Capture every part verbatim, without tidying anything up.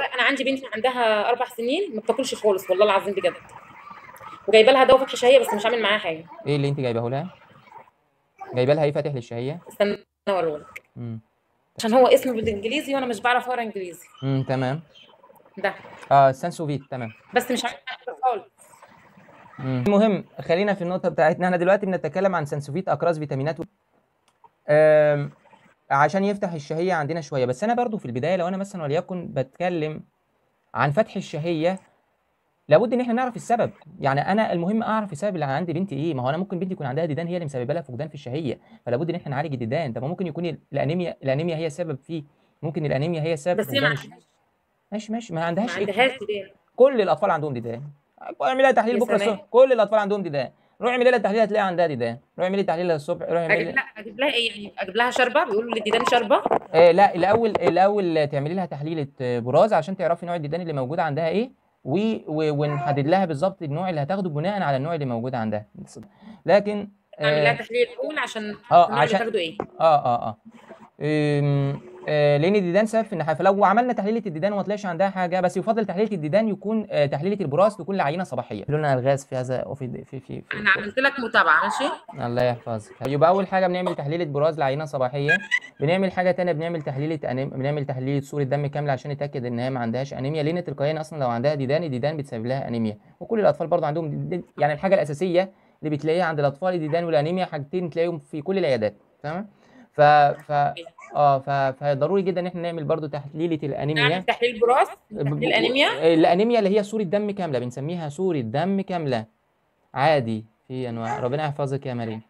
والله انا عندي بنتي عندها اربع سنين ما بتاكلش خالص والله العظيم بجد، وجايبه لها دواء فتح شهيه بس مش عامل معاها حاجه. ايه اللي انت جايباه لها؟ جايبه لها ايه فاتح للشهيه؟ استنى اوريهولك امم عشان هو اسمه بالانجليزي وانا مش بعرف اقرا انجليزي. امم تمام. ده اه سانسوفيت، تمام. بس مش عامل معاها حاجه خالص. امم المهم خلينا في النقطه بتاعتنا. احنا دلوقتي بنتكلم عن سانسوفيت اقراص فيتامينات و... آم، عشان يفتح الشهيه عندنا شويه. بس انا برضو في البدايه لو انا مثلا وليكن بتكلم عن فتح الشهيه، لابد ان احنا نعرف السبب. يعني انا المهم اعرف السبب اللي عند بنتي ايه. ما هو انا ممكن بنتي يكون عندها ديدان هي اللي مسببه لها فقدان في الشهيه، فلابد ان احنا نعالج الديدان. طب ما ممكن يكون الانيميا الانيميا هي السبب فيه. ممكن الانيميا هي السبب في بس هي ما فقدان الش... عندهاش ماشي ماشي، ما ما عندهاش ايه. عندهاش ديدان. كل الاطفال عندهم ديدان. اعملي لها تحليل يا بكره سلام. الصبح، كل الاطفال عندهم ديدان. روحي اعملي لها تحليل هتلاقي عندها ديدان. روحي اعملي تحليل الصبح، روحي اجيب اعملي. لها اجيب لها ايه يعني؟ اجيب لها شربه، بيقولوا للديدان شربه. آه لا، الاول الاول تعملي لها تحليل براز عشان تعرفي نوع الديدان اللي موجود عندها ايه، و... و... ونحدد لها بالظبط النوع اللي هتاخده بناء على النوع اللي موجود عندها. لكن اعمل لها اه تحليل الاول عشان اه اعرف النوع اللي عشان تاخده ايه. اه اه اه أم، آه، لان الديدان سبب في النحافه. فلو عملنا تحليله الديدان وما طلعش عندها حاجه، بس يفضل تحليله الديدان يكون آه، تحليله البراز تكون لعينه صباحيه. لنا الغاز في هذا وفي في في في, انا في. عملت لك متابعه ماشي. الله يحفظك. يبقى اول حاجه بنعمل تحليله براز لعينه صباحيه. بنعمل حاجه تانية، بنعمل تحليله أنيم... بنعمل تحليله صوره دم كامله عشان نتاكد ان هي ما عندهاش انيميا. لان تلقائيا اصلا لو عندها ديدان، الديدان بتسبب لها انيميا. وكل الاطفال برضه عندهم دي... يعني الحاجه الاساسيه اللي بتلاقيها عند الاطفال الديدان والانيميا، حاجتين تلاقيهم في كل العيادات. تمام. ف ف اه ف... فضروري جدا ان احنا نعمل برضو تحليله نعمل الانيميا. تحليل براز، ب... ب... تحليل انيميا. الانيميا اللي هي صوره دم كامله، بنسميها صوره دم كامله عادي. في انواع. ربنا يحفظك يا مريم.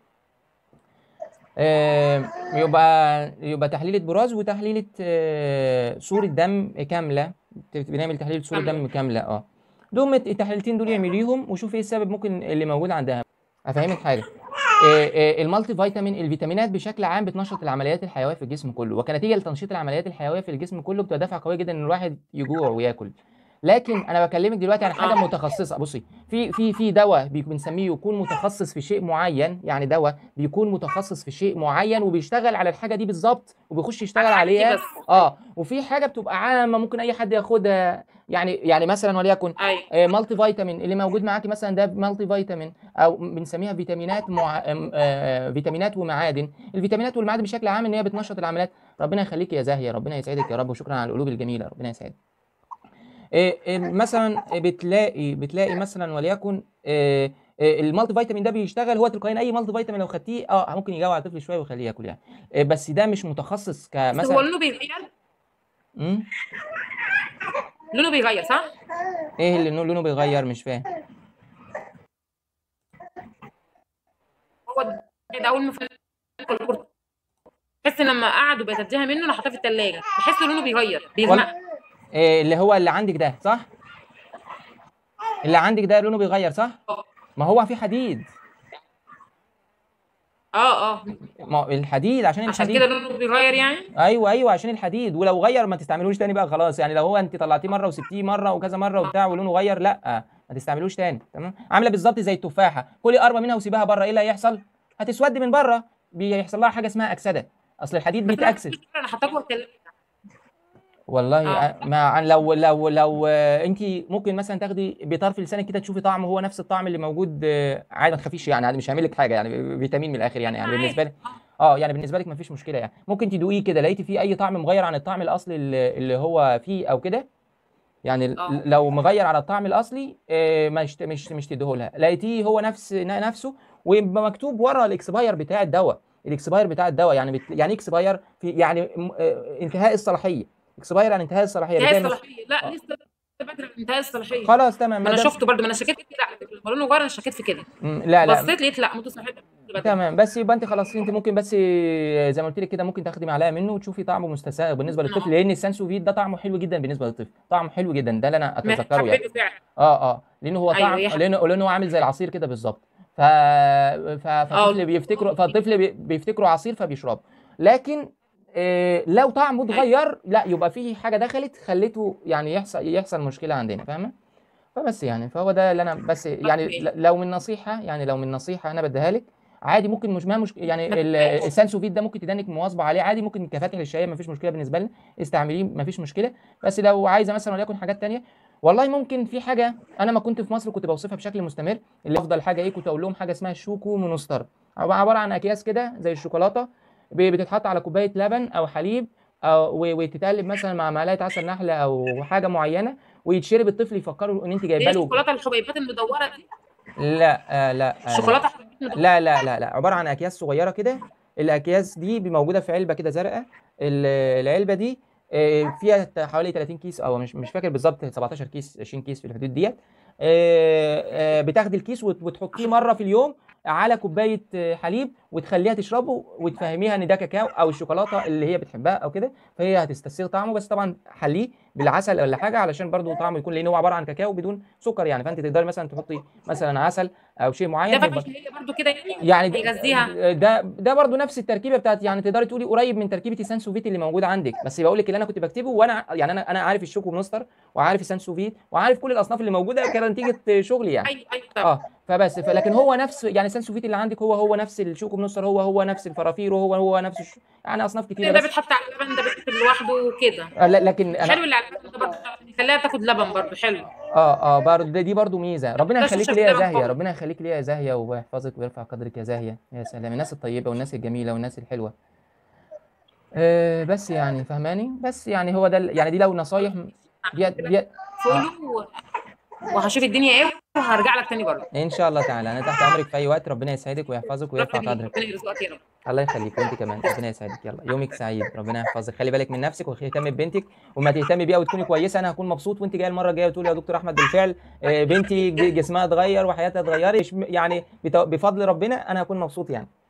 آه، يبقى يبقى تحليله براز وتحليله آه، صوره دم كامله. بنعمل تحليل صوره كامله. دم كامله. اه دول التحليلتين دول اعمليهم وشوفي ايه السبب ممكن اللي موجود عندها. افهمك حاجه. آه، آه، المالتي فيتامين، الفيتامينات بشكل عام بتنشط العمليات الحيويه في الجسم كله، وكنتيجه لتنشيط العمليات الحيويه في الجسم كله بتبقى دافع قويه جدا ان الواحد يجوع وياكل. لكن انا بكلمك دلوقتي عن حاجه اه متخصصه. بصي، في في في دواء بنسميه يكون متخصص في شيء معين. يعني دواء بيكون متخصص في شيء معين وبيشتغل على الحاجه دي بالظبط وبيخش يشتغل على حاجه دي عليها. بس. اه وفي حاجه بتبقى عامه ممكن اي حد ياخدها. يعني يعني مثلا وليكن ايوه. آه، مالتي فيتامين اللي موجود معاكي مثلا ده مالتي فيتامين، او بنسميها فيتامينات مع... آم، آه، فيتامينات ومعادن. الفيتامينات والمعادن بشكل عام ان هي بتنشط العمليات. ربنا يخليك يا زاهيه، ربنا يسعدك يا رب، وشكرا على القلوب الجميله، ربنا يسعدك. إيه إيه مثلا بتلاقي بتلاقي مثلا وليكن إيه إيه المالتي فيتامين ده بيشتغل هو تلقائيا. اي مالتي فيتامين لو خدتيه اه ممكن يجوع الطفل شويه ويخليه ياكل يعني. إيه بس ده مش متخصص بس هو كمثلا. لونه بيغير. امم لونه بيغير صح؟ ايه اللي لونه بيغير؟ مش فاهم. هو ده اول ما فلفل، تحس لما قعدوا بتديها منه انا حاطاه في الثلاجه بحس لونه بيغير وال... بيغمق. إيه اللي هو اللي عندك ده صح؟ اللي عندك ده لونه بيغير صح؟ ما هو في حديد. اه اه. ما هو الحديد عشان عشان كده الحديد. لونه بيغير يعني. ايوه ايوه عشان الحديد. ولو غير ما تستعملوش تاني بقى خلاص. يعني لو هو انت طلعتيه مره وسبتيه مره وكذا مره وبتاع ولونه غير، لا ما تستعملوش تاني. تمام. عامله بالظبط زي التفاحه، كلي قربه منها وسيبها بره، ايه اللي هيحصل؟ هتسود من بره، بيحصل لها حاجه اسمها اكسده. اصل الحديد بس انا بيتاكسد. انا حاطاه جوه الثلاجه. والله اه أ- ما لو لو لو انت ممكن مثلا تاخدي بطرف لسانك كده تشوفي طعمه هو نفس الطعم اللي موجود آه، عادي، ما تخافيش يعني. عادي مش هيعمل لك حاجه يعني، فيتامين من الاخر يعني. يعني بالنسبه لك اه يعني بالنسبه لك ما فيش مشكله يعني. ممكن تدوقيه كده، لقيتي فيه اي طعم مغير عن الطعم الاصلي اللي اللي هو فيه او كده. يعني اه. لو مغير على الطعم الاصلي آه، مش مش مش تديه لها. لقيتيه هو نفس نفسه ويبقى مكتوب ورا الاكسباير بتاع الدواء. الاكسباير بتاع الدواء يعني بت... يعني اكسباير في يعني م- آه، انتهاء الصلاحيه. اكسباير عن انتهاء الصلاحيه انتهاء بتلاقي مك... الصلاحيه، لا آه. لسه بدري على انتهاء الصلاحيه. خلاص تمام ما ما انا دام. شفته برضه، ما انا شكيت في كده على فكره لما لونه غير انا شكيت في كده. مم، لا لا. بصيت لقيت لا متصاحبه بدري. تمام بس يبقى انت خلاص. انت ممكن بس آه، زي ما قلت لك كده ممكن تاخدي معلقه منه وتشوفي طعمه مستساغ بالنسبه للطفل. اه لان السانسوفيت ده طعمه حلو جدا بالنسبه للطفل، طعمه حلو جدا، ده اللي انا ما اتذكره يعني. حبيته فعلا. اه اه لانه هو ايوه طعم، هي حب... لانه لانه هو عامل زي العصير كده بالظبط. ف... ف... فالطفل اه بيفتكره فالطفل بي- بيفتكره عصير فبيشربه. لكن إيه لو طعمه ايوه اتغير لا يبقى فيه حاجه دخلت خلته يعني يحصل يحصل مشكله عندنا، فاهمه؟ فبس يعني فهو ده اللي انا بس يعني اوكي. ل- لو من نصيحه، يعني لو من نصيحه انا بديها لك، عادي ممكن مش ما مش يعني ال- السانسوفيت ده ممكن تدانك مواظبه عليه عادي، ممكن كفاتح للشهيه ما فيش مشكله بالنسبه لنا، استعمليه ما فيش مشكله. بس لو عايزه مثلا وليكن حاجات تانية، والله ممكن في حاجه انا ما كنت في مصر كنت بوصفها بشكل مستمر، اللي افضل حاجه ايه، كنت اقول لهم حاجه اسمها الشوكو مونستر، عباره عن اكياس كده زي الشوكولاته، ب- بتتحط على كوبايه لبن او حليب، او و- وتتقلب مثلا مع معلقه عسل نحله او حاجه معينه، ويتشرب، الطفل يفكروا ان انت اللي جايبه هي له. الشوكولاته الحبيبات المدوره دي. لا آه لا آه لا الشوكولاته الحبيبات المدوره. لا لا لا لا عباره عن اكياس صغيره كده، الاكياس دي موجوده في علبه كده زرقاء، ال- العلبه دي آه، فيها ت- حوالي ثلاثين كيس، او مش مش فاكر بالظبط، سبعتاشر كيس عشرين كيس في الحدود ديت. آه، آه، بتاخدي الكيس وت- وتحطيه مره في اليوم على كوبايه آه، حليب، وتخليها تشربه، وتفهميها ان ده كاكاو او الشوكولاته اللي هي بتحبها او كده، فهي هتستسيغ طعمه. بس طبعا حليه بالعسل ولا حاجه علشان برضو طعمه يكون، لان هو عباره عن كاكاو بدون سكر يعني، فانت تقدري مثلا تحطي مثلا عسل او شيء ده معين فتح هيبقى شهيه برضو كده يعني، يعني د- هيغذيها. ده ده برضو نفس التركيبه بتاعت، يعني تقدري تقولي قريب من تركيبه السانسوفيت اللي موجوده عندك. بس بقول لك اللي انا كنت بكتبه، وانا يعني انا انا عارف الشوكو مونستر، وعارف السانسوفيت، وعارف كل الاصناف اللي موجوده كنتيجه شغلي يعني. ايوه ايوه طبعا. اه فبس فلكن هو نفس يعني السانسوفيت اللي عندك هو هو نفس الشوكو مونستر، هو هو نفس الفرافير، وهو هو نفس الش... يعني اصناف كتيره ده بس. بيتحط على اللبن، ده بيتاكل لوحده وكده. آه لا لكن حلو انا اللي على اللبن ده برضه، بيخليها تاخد لبن برضه حلو. اه اه برضه دي برضه ميزه. ربنا ده يخليك شرشف ليا يا لبن زاهيه، قوي. ربنا يخليك ليا يا زاهيه، ويحفظك ويرفع قدرك يا زاهيه، يا سلام الناس الطيبه والناس الجميله والناس الحلوه. آه بس يعني فهماني، بس يعني هو ده ال- يعني دي لو نصايح دي هعمل لك دي آه فولو وهشوف الدنيا ايه، وهرجع لك تاني برضه. ان شاء الله تعالى انا تحت امرك في اي وقت، ربنا يسعدك ويحفظك ربنا ويرفع بيك، قدرك. ربنا يرزقك يا رب. الله يخليك، وانت كمان ربنا يسعدك، يلا يومك سعيد، ربنا يحفظك، خلي بالك من نفسك واهتمي ببنتك، وما تهتمي بيها وتكوني كويسه، انا هكون مبسوط وانت جايه المره الجايه وتقولي يا دكتور احمد بالفعل آه، بنتي ج- جسمها اتغير وحياتها اتغيرت، يعني بت- بفضل ربنا انا هكون مبسوط يعني.